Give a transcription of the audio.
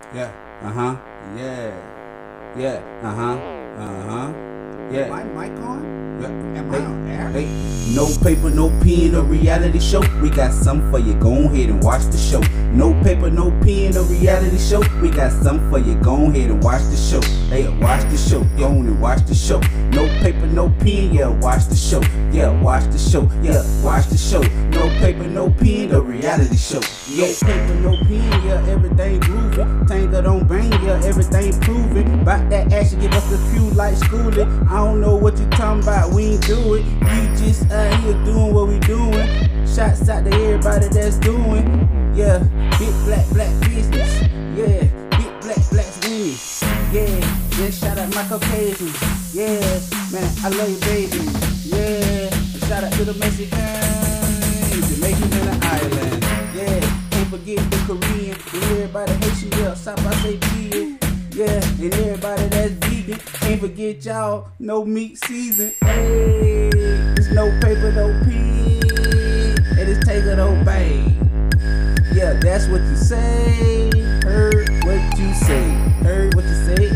Yeah. Uh-huh. Yeah. Yeah. Uh-huh. Uh-huh. Yeah. My mic on? Yeah. Am I on air? Hey, no paper, no pen, no reality show. We got something for you. Go ahead and watch the show. No paper, no pen, no reality show. We got something for you. Go ahead and watch the show. Hey, watch the show. Go on and watch the show. No paper, no pen. Yeah, watch the show. Yeah, watch the show. Yeah, watch the show. No paper, no pen, no reality show. No paper, no pen. Yeah, everything grooving. Tangled on bang. Yeah, everything proving. About that action, give us a few like schooling. I don't know what you talking about. We ain't do it. We just out here doing what we doing. Shots out to everybody that's doing. Yeah, big black business. Yeah, big black winning. Yeah, then shout out my Caucasians. Yeah, man, I love you, baby. Yeah, and shout out to the Mexicans, Jamaicans and the island. Yeah, can't forget the Korean and everybody Haitian. Yeah, South by say vegan. Yeah, and everybody that's vegan. Can't forget y'all, no meat season. Hey, it's no paper, no pen. And it's taking no bang. Yeah, that's what you say. Heard what you say. Heard what you say.